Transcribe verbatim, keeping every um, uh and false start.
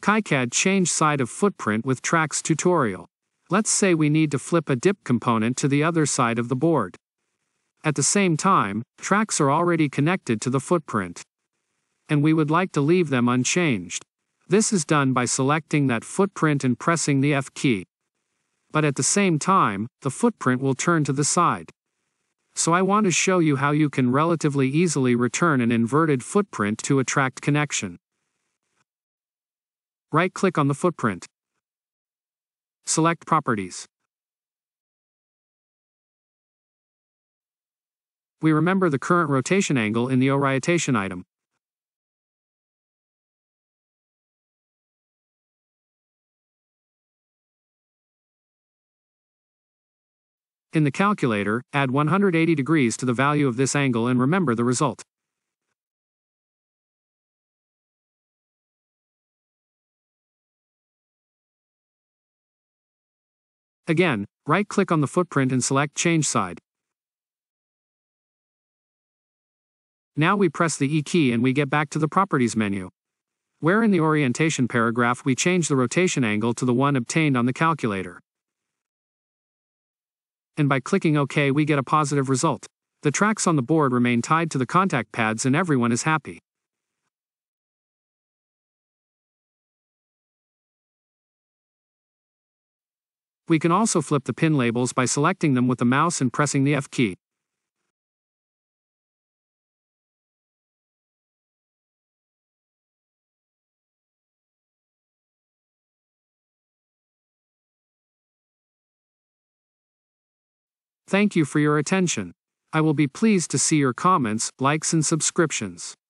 KiCad change side of footprint with tracks tutorial. Let's say we need to flip a dip component to the other side of the board. At the same time, tracks are already connected to the footprint, and we would like to leave them unchanged. This is done by selecting that footprint and pressing the F key. But at the same time, the footprint will turn to the side. So I want to show you how you can relatively easily return an inverted footprint to a tracked connection. Right-click on the footprint. Select Properties. We remember the current rotation angle in the orientation item. In the calculator, add one hundred eighty degrees to the value of this angle and remember the result. Again, right-click on the footprint and select Change Side. Now we press the E key and we get back to the Properties menu, where in the orientation paragraph we change the rotation angle to the one obtained on the calculator. And by clicking OK we get a positive result. The tracks on the board remain tied to the contact pads and everyone is happy. We can also flip the pin labels by selecting them with the mouse and pressing the F key. Thank you for your attention. I will be pleased to see your comments, likes and subscriptions.